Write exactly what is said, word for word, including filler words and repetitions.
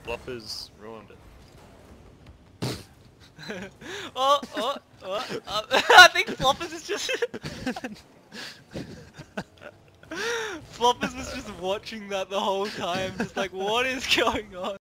Floppers ruined it. oh, oh, oh, uh, I think Floppers is just... Floppers was just watching that the whole time, just like, what is going on?